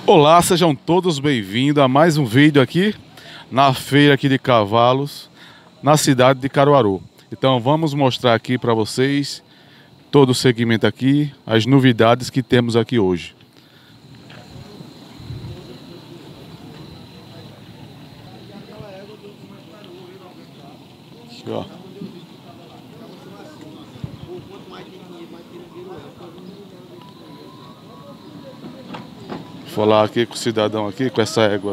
Olá, sejam todos bem-vindos a mais um vídeo aqui na feira aqui de cavalos na cidade de Caruaru. Então vamos mostrar aqui para vocês todo o segmento aqui, as novidades que temos aqui hoje. Aqui, ó. Vou falar aqui com o cidadão aqui, com essa égua.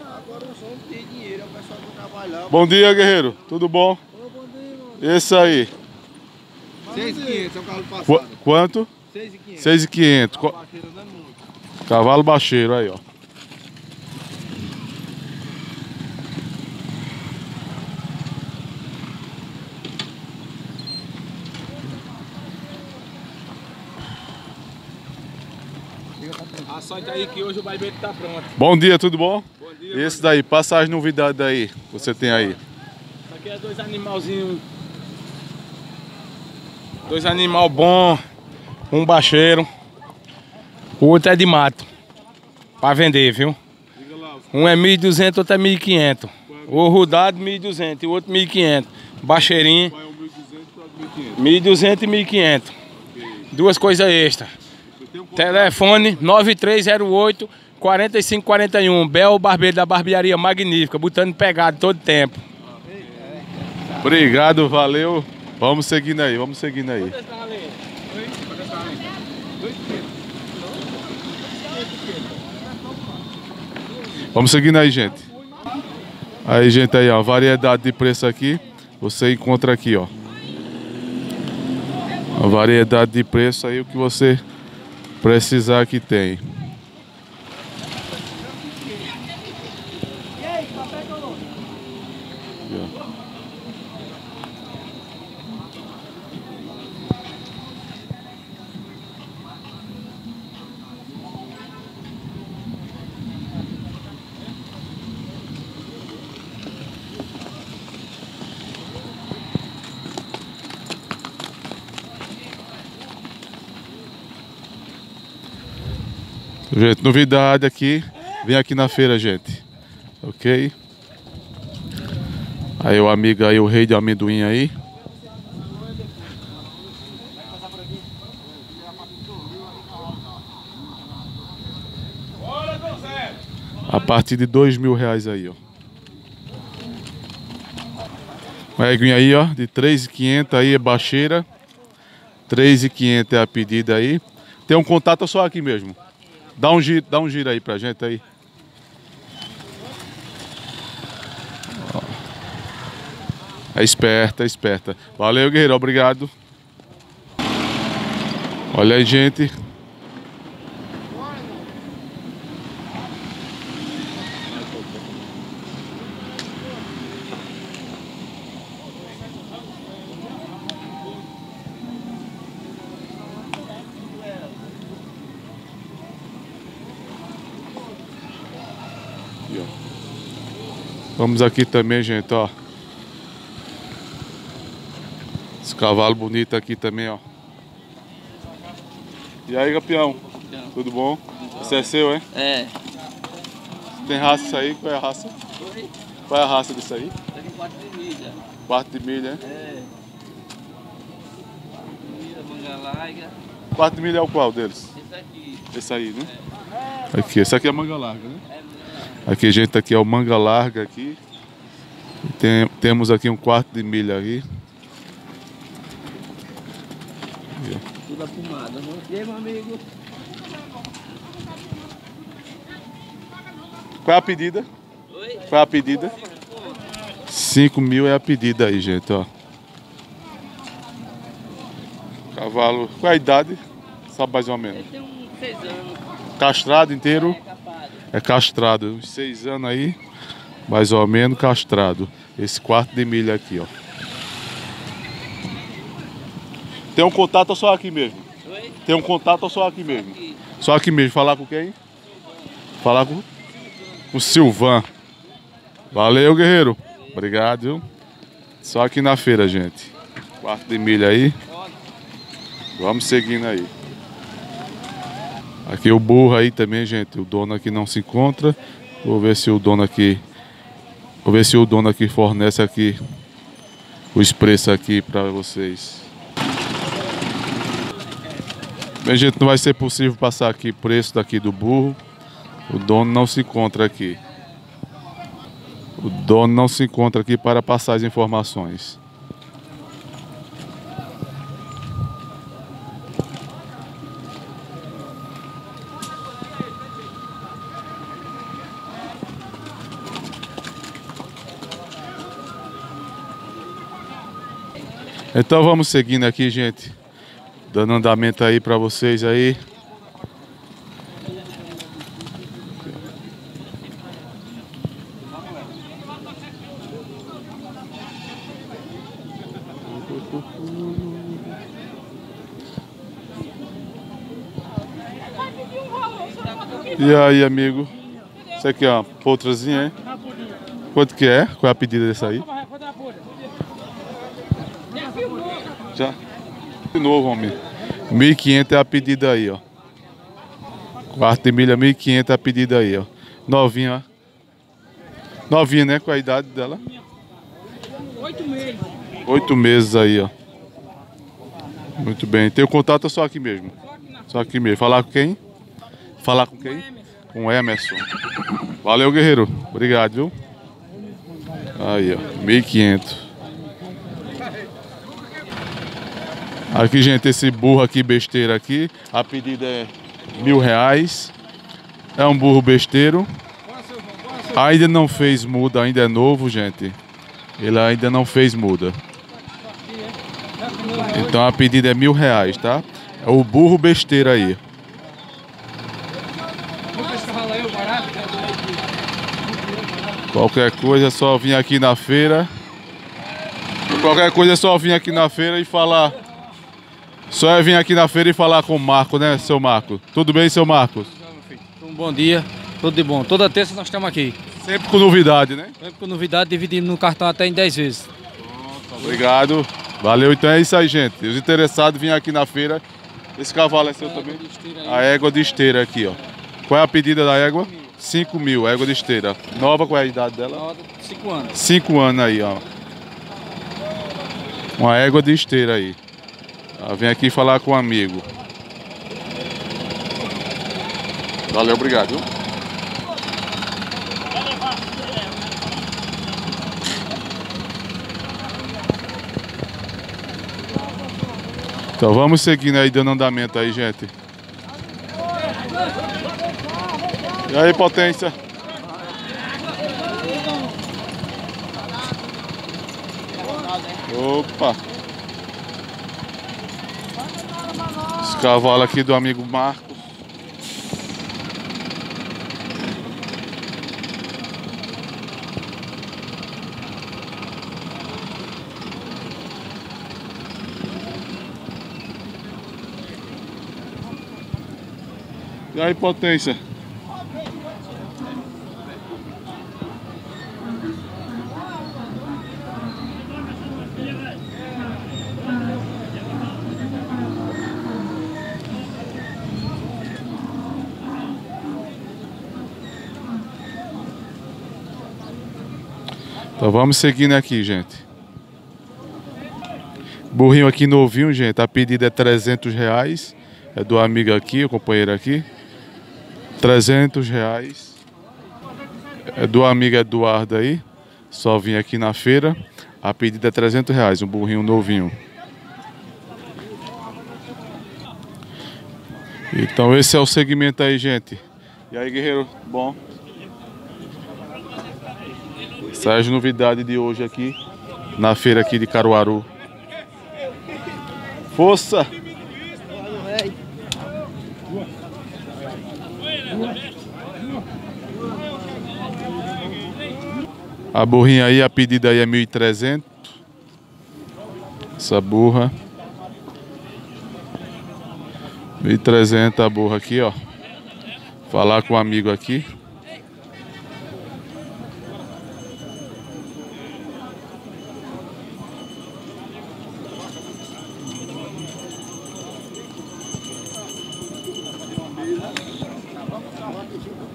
Bom dia, guerreiro. Tudo bom? Bom dia, Esse aí. 6.500 é o carro passado. Quanto? 6.500. 6.500. Cavalo baixeiro aí, ó. A sorte aí que hoje o barbete tá pronto. Bom dia, tudo bom? Bom dia. Esse daí, passa as novidades aí que você tem aí. Isso aqui é dois animalzinhos. Dois animal bom, um baixeiro, o outro é de mato, pra vender, viu? Um é 1.200, outro é 1.500. O rodado 1.200 e o outro 1.500. Baixeirinho. 1.200 e 1.500. Duas coisas extras. Telefone 9308 4541. Bel Barbeiro da Barbearia Magnífica, botando pegado todo tempo. Obrigado, valeu. Vamos seguindo aí, vamos seguindo aí. Vamos seguindo aí, gente. Aí, gente, aí, ó, variedade de preço aqui, você encontra aqui, ó. A variedade de preço aí, o que você precisar que tem. Gente, novidade aqui, vem aqui na feira, gente, ok? Aí o amigo aí, o rei de amendoim aí. A partir de R$2.000 aí, ó. Uma eguinha aí, ó, de 3.500 aí é baixeira. 3.500 é a pedida aí. Tem um contato só aqui mesmo. Dá um giro aí pra gente aí. É esperta, é esperta. Valeu, guerreiro, obrigado. Olha aí, gente. Vamos aqui também, gente, ó. Esse cavalo bonito aqui também, ó. E aí, campeão? Tudo bom? Esse é seu, é? É. Tem raça isso aí? Qual é a raça? Oi? Qual é a raça disso aí? Tá de 4 de milha. Quarto de milha, é? É. Milha, manga larga. Quarto de milha é o qual deles? Esse aqui. Esse aí, né? Aqui, esse aqui é manga larga, né? É. Aqui, gente, aqui é o manga larga aqui. Temos aqui um quarto de milha aqui. Tudo apumado. E aí, meu amigo? Qual é a pedida? Oi? Qual é a pedida? 5.000 é a pedida aí, gente, ó. Cavalo, qual é a idade? Sabe mais ou menos? Ele tem uns 6 anos. Castrado inteiro? É capado. É castrado, uns 6 anos aí, mais ou menos castrado. Esse quarto de milha aqui, ó. Tem um contato ou só aqui mesmo? Oi? Tem um contato ou só aqui mesmo? Aqui. Só aqui mesmo. Falar com quem? Falar com o Silvan. Valeu, guerreiro. Obrigado, viu? Só aqui na feira, gente. Quarto de milha aí. Vamos seguindo aí. Aqui o burro aí também, gente. O dono aqui não se encontra. Vou ver se o dono aqui fornece aqui os preços aqui para vocês. Bem, gente, não vai ser possível passar aqui preço daqui do burro. O dono não se encontra aqui. O dono não se encontra aqui para passar as informações. Então vamos seguindo aqui, gente. Dando andamento aí para vocês aí. E aí, amigo? Isso aqui é uma poltrazinha, hein? Quanto que é? Qual é a pedida dessa aí? Já? De novo, homem. 1.500 é a pedida aí, ó. Quarto de milha, 1.500 é a pedida aí, ó. Novinha, ó. Novinha, né? Qual a idade dela? 8 meses. 8 meses aí, ó. Muito bem. Tem o contato só aqui mesmo? Só aqui mesmo. Falar com quem? Falar com quem? Com o Emerson. Valeu, guerreiro. Obrigado, viu? Aí, ó. 1.500. Aqui, gente, esse burro aqui, besteira aqui. A pedida é R$1.000. É um burro besteiro. Ainda não fez muda, ainda é novo, gente. Ele ainda não fez muda. Então a pedida é R$1.000, tá? É o burro besteira aí. Qualquer coisa é só vir aqui na feira. Qualquer coisa é só vir aqui na feira e falar. Só é vir aqui na feira e falar com o Marco, né, seu Marco? Tudo bem, seu Marcos? Um bom dia, tudo de bom. Toda terça nós estamos aqui. Sempre com novidade, né? Sempre com novidade, dividindo no cartão até em 10 vezes. Obrigado. Valeu, então é isso aí, gente. Os interessados vêm aqui na feira. Esse cavalo é seu também? A égua de esteira aqui, ó. Qual é a pedida da égua? 5.000, égua de esteira. Nova, qual é a idade dela? 5 anos. 5 anos aí, ó. Uma égua de esteira aí. Vem aqui falar com um amigo. Valeu, obrigado. Viu? Então vamos seguindo aí, dando andamento aí, gente. E aí, potência? Opa! Esse cavalo aqui do amigo Marcos. E aí, potência? Então vamos seguindo aqui, gente. Burrinho aqui novinho, gente. A pedida é R$300. É do amigo aqui, o companheiro aqui. R$300. É do amigo Eduardo aí. Só vim aqui na feira. A pedida é R$300. Um burrinho novinho. Então esse é o segmento aí, gente. E aí, guerreiro? Bom. Essa é a novidade de hoje aqui na feira aqui de Caruaru. Força! A burrinha aí, a pedida aí é 1.300. Essa burra. 1.300 a burra aqui, ó. Falar com um amigo aqui.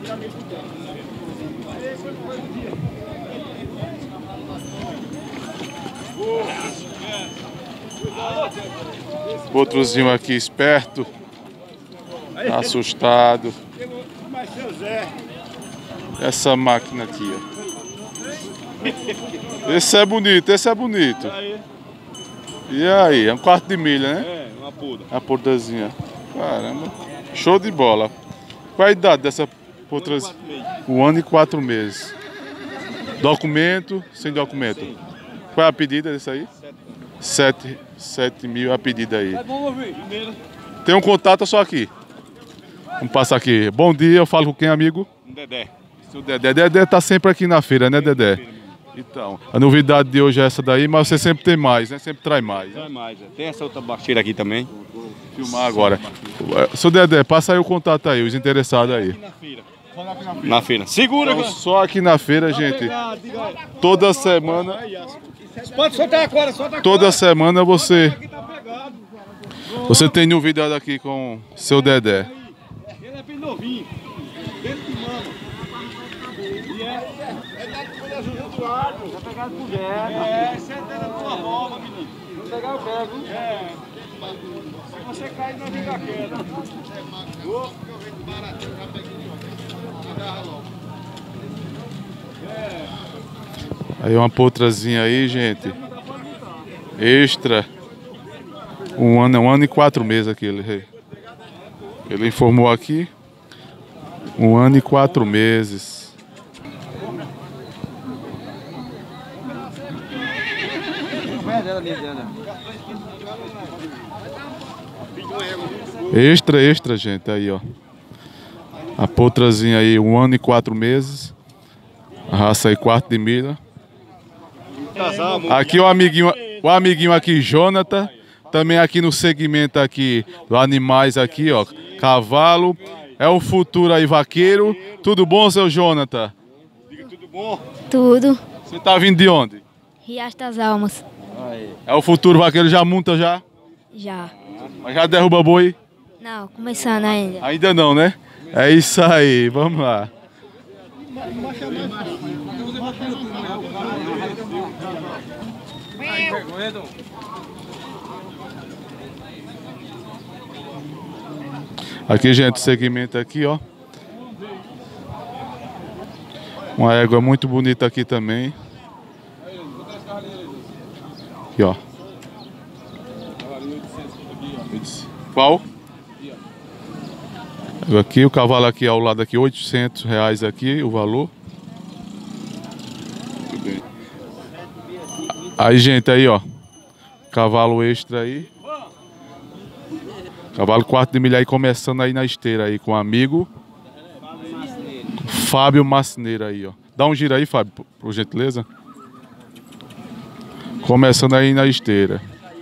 Outrozinho aqui esperto, assustado. Essa máquina aqui, ó. Esse é bonito, esse é bonito. E aí, é um quarto de milha, né? É, uma puda. A portazinha. Caramba, show de bola. Qual a idade dessa potrazinha? 1 ano e 4 meses. Documento, sem documento? Sim. Qual é a pedida desse aí? 7 mil a pedida aí. Tem um contato só aqui. Vamos passar aqui. Bom dia, eu falo com quem, amigo? Dedé. Seu Dedé. Dedé tá sempre aqui na feira, né, Dedé? Então, a novidade de hoje é essa daí, mas você sempre tem mais, né? Sempre traz mais. Traz mais. Tem essa outra baixeira aqui também. Vou filmar agora. Seu Dedé, passa aí o contato aí, os interessados aí. Na feira. Segura, Então, só aqui na feira, gente. Toda semana. Pode soltar agora, solta agora. Toda semana você tem novidade aqui com seu Dedé. Ele é bem novinho. Dentro de mama. E é da ajuda do árbol. Vai pegar as mulheres. É, senta na tua rola, menino. Vou pegar, eu pego. É. Se você cair, não fica queda. Aí uma potrazinha aí, gente. Extra. 1 ano e 4 meses aqui. Ele informou aqui. 1 ano e 4 meses. Extra, gente. Aí, ó. A potrazinha aí, 1 ano e 4 meses. A raça aí, quarto de milha. Aqui o amiguinho aqui, Jonathan. Também aqui no segmento aqui do animais aqui, ó. Cavalo. É o futuro aí, vaqueiro. Tudo bom, seu Jonathan? Tudo bom? Tudo. Você tá vindo de onde? Riacho das Almas. É o futuro vaqueiro, já monta já? Já. Mas já derruba boi? Não, começando ainda. Ainda não, né? É isso aí, vamos lá. Aqui, gente, o segmento aqui, ó. Uma égua muito bonita aqui também. Aqui, ó. Qual? Aqui, o cavalo aqui ao lado aqui, R$800 aqui, o valor. Muito bem. Aí, gente, aí, ó. Cavalo extra aí. Cavalo quarto de milha aí, começando aí na esteira aí com o amigo Fábio Macineiro aí, ó. Dá um giro aí, Fábio, por gentileza. Começando aí na esteira.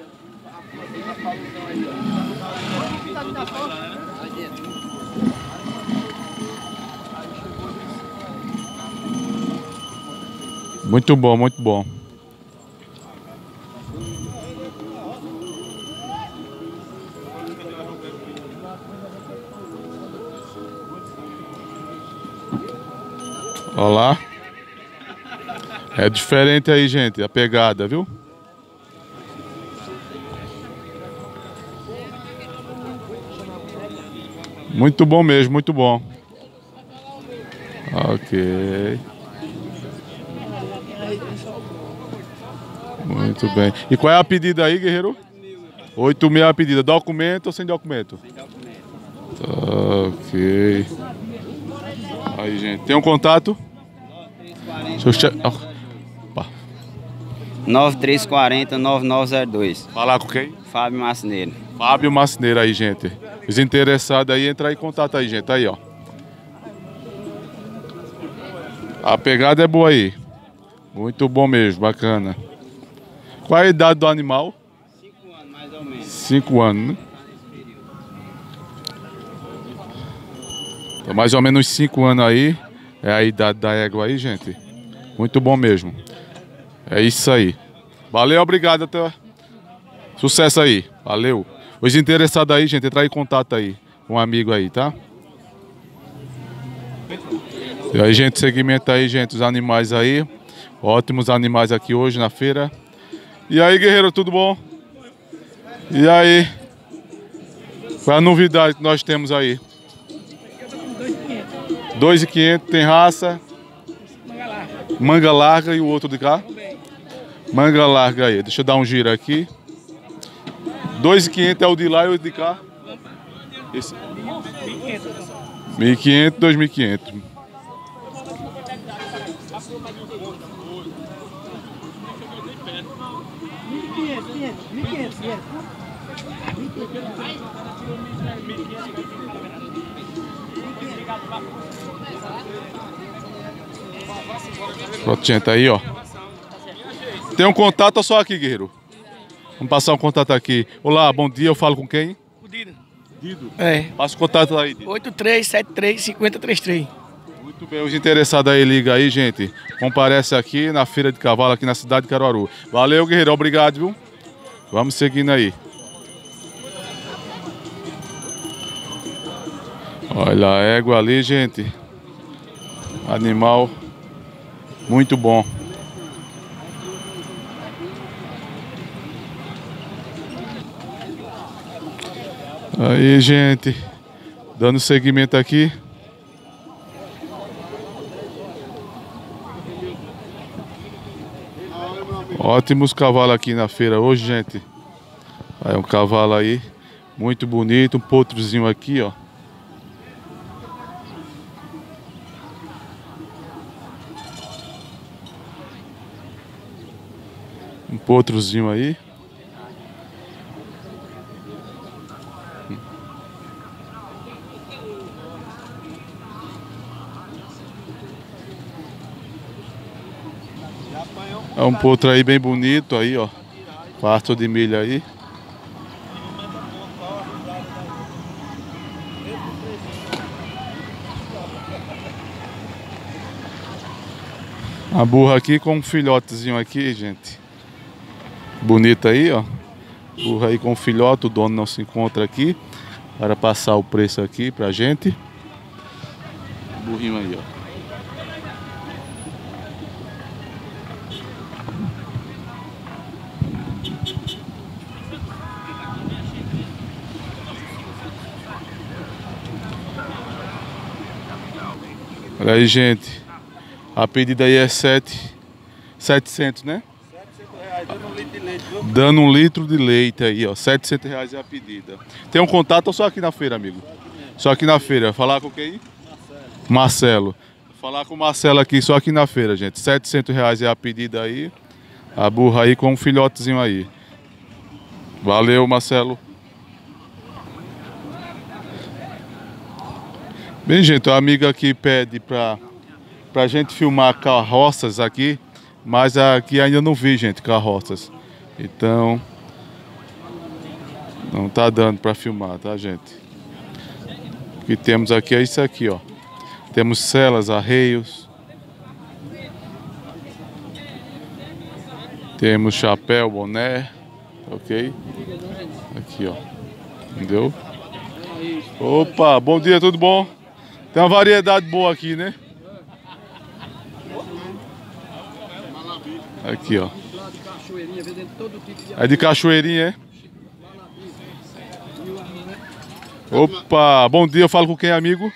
Muito bom, muito bom. Olha lá. É diferente aí, gente, a pegada, viu? Muito bom mesmo, muito bom. Ok. Muito bem. E qual é a pedida aí, guerreiro? 8 mil a pedida. Documento ou sem documento? Sem documento. Ok. Aí, gente. Tem um contato? 9340-9902. Falar com quem? Fábio Macineiro. Fábio Macineiro aí, gente. Os interessados aí, entrar em contato aí, gente. Aí, ó. A pegada é boa aí. Muito bom mesmo, bacana. Qual é a idade do animal? 5 anos, mais ou menos. 5 anos, né? Então, mais ou menos 5 anos aí. É a idade da égua aí, gente. Muito bom mesmo. É isso aí. Valeu, obrigado. Até... Sucesso aí. Valeu. Os interessados aí, gente, entrar em contato aí com um amigo aí, tá? E aí, gente, segmenta aí, gente, os animais aí. Ótimos animais aqui hoje na feira. E aí, guerreiro, tudo bom? E aí? Qual é a novidade que nós temos aí? 2.500, tem raça? Manga larga e o outro de cá? Manga larga aí, deixa eu dar um giro aqui. 2.500 é o de lá e o de cá? Esse. 1.500, 2.500. Pronto, gente, aí, ó. Tem um contato ou só aqui, guerreiro? Vamos passar um contato aqui. Olá, bom dia, eu falo com quem? O Dido. Dido? É. Passa o contato aí, Dido. 8373-5033. Muito bem, os interessados aí, liga aí, gente. Comparece aqui na Feira de Cavalo, aqui na cidade de Caruaru. Valeu, guerreiro, obrigado, viu? Vamos seguindo aí. Olha a égua ali, gente. Animal muito bom. Aí, gente, dando seguimento aqui. Ótimos cavalos aqui na feira hoje, gente. Aí um cavalo aí, muito bonito, um potrozinho aqui, ó. Um potrozinho aí. É um potro aí bem bonito aí, ó. Pasto de milho aí. A burra aqui com um filhotezinho aqui, gente. Bonita aí, ó. Burra aí com um filhote, o dono não se encontra aqui. Para passar o preço aqui pra gente. Burrinho aí, ó. Olha aí, gente. A pedida aí é 700, né? Dando um litro de leite aí, ó. R$700 é a pedida. Tem um contato ou só aqui na feira, amigo? Só aqui na feira. Falar com quem? Marcelo. Falar com o Marcelo aqui, só aqui na feira, gente. R$700 é a pedida aí. A burra aí com um filhotezinho aí. Valeu, Marcelo. Bem, gente, a amiga aqui pede pra gente filmar carroças aqui, mas aqui ainda não vi, gente, carroças. Então, não tá dando pra filmar, tá, gente? O que temos aqui é isso aqui, ó. Temos celas, arreios. Temos chapéu, boné, ok? Aqui, ó. Entendeu? Opa, bom dia, tudo bom? Tem uma variedade boa aqui, né? Aqui, ó. É de cachoeirinha, é? Opa, bom dia, eu falo com quem, amigo?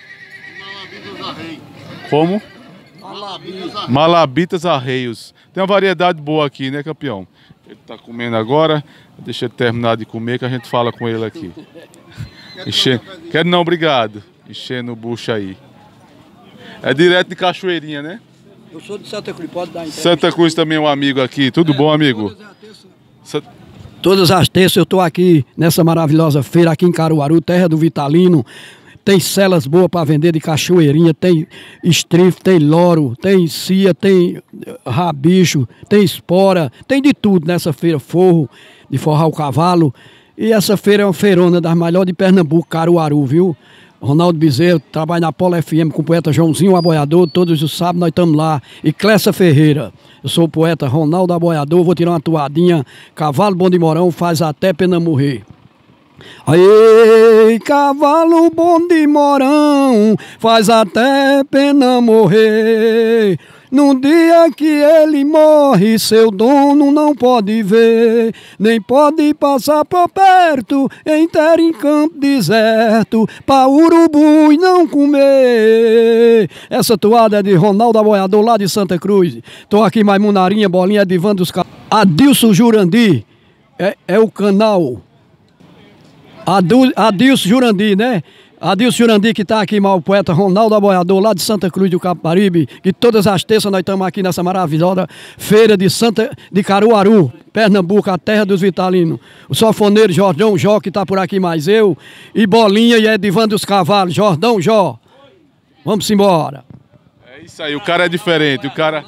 Como? Malabitas Arreios. Tem uma variedade boa aqui, né, campeão? Ele tá comendo agora. Deixa ele terminar de comer que a gente fala com ele aqui. Quero não, obrigado. Enchendo o bucho aí. É direto de cachoeirinha, né? Eu sou de Santa Cruz, pode dar entrevista. Santa Cruz também é um amigo aqui. Tudo bom, amigo? Todas as terças eu estou aqui nessa maravilhosa feira aqui em Caruaru, terra do Vitalino. Tem celas boas para vender de cachoeirinha, tem estrife, tem loro, tem cia, tem rabicho, tem espora, tem de tudo nessa feira, forro, de forrar o cavalo. E essa feira é uma feirona das melhores de Pernambuco, Caruaru, viu? Ronaldo Bezerro, trabalha na Polo FM com o poeta Joãozinho Aboiador, todos os sábados nós estamos lá. E Clécia Ferreira, eu sou o poeta Ronaldo Aboiador, vou tirar uma toadinha, cavalo bom de Morão faz até pena morrer. Ei, cavalo bom de Morão, faz até pena morrer. No dia que ele morre, seu dono não pode ver, nem pode passar por perto, enterra em campo deserto, pra urubu e não comer. Essa toada é de Ronaldo Aboiador, lá de Santa Cruz. Tô aqui mais Munarinha, Bolinha, Edivando dos Carlos. Adilson Jurandir, é o canal. Adilson Jurandir, né? Adilson Jurandir, que está aqui, mal poeta Ronaldo Aboiador, lá de Santa Cruz do Capibaribe, que todas as terças nós estamos aqui nessa maravilhosa feira de Caruaru, Pernambuco, a terra dos vitalinos. O sanfoneiro Jordão Jó, que está por aqui, mais eu, e Bolinha e Edivando dos Cavalos, Jordão Jó. Vamos embora. É isso aí, o cara é diferente, o cara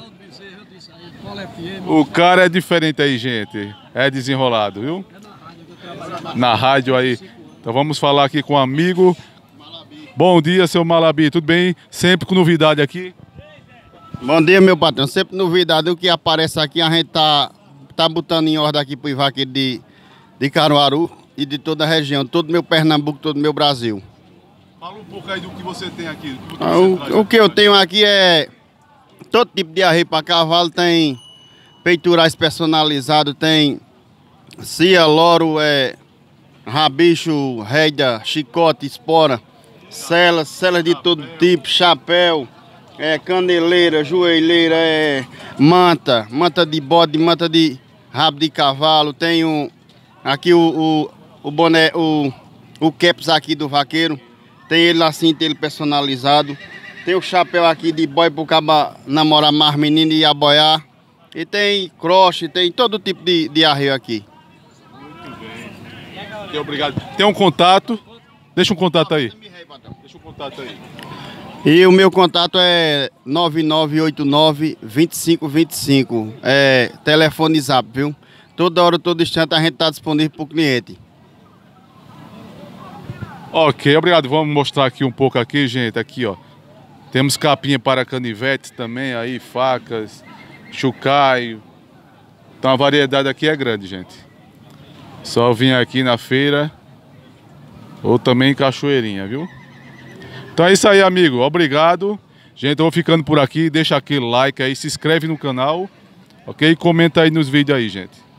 é diferente aí, gente. É desenrolado, viu? Na rádio aí. Então vamos falar aqui com um amigo. Bom dia, seu Malabi, tudo bem? Sempre com novidade aqui? Bom dia, meu patrão. Sempre novidade. O que aparece aqui, a gente tá botando em ordem aqui pro vaqueiro de Caruaru e de toda a região. Todo meu Pernambuco, todo meu Brasil. Fala um pouco aí do que você tem aqui. O que eu tenho aqui é todo tipo de arreio para cavalo. Tem peitorais personalizados, tem cia, loro, rabicho, rédea, chicote, espora, celas de todo tipo, chapéu, caneleira, joelheira, manta de bode, manta de rabo de cavalo. Tenho aqui o boné, o caps aqui do vaqueiro. Tem ele assim, tem ele personalizado. Tem o chapéu aqui de boi pro caba namorar mais menino e aboiar. E tem croche, tem todo tipo de arreio aqui. Obrigado. Tem um contato? Deixa um contato aí. Deixa um contato aí. E o meu contato é 9989-2525. É telefone zap, viu? Toda hora, todo instante a gente está disponível para o cliente. Ok, obrigado. Vamos mostrar aqui um pouco aqui, gente. Aqui, ó. Temos capinha para canivetes também aí, facas, chucaio. Então a variedade aqui é grande, gente. Só vir aqui na feira ou também em Cachoeirinha, viu? Então é isso aí, amigo. Obrigado. Gente, eu vou ficando por aqui. Deixa aquele like aí, se inscreve no canal, ok? Comenta aí nos vídeos aí, gente.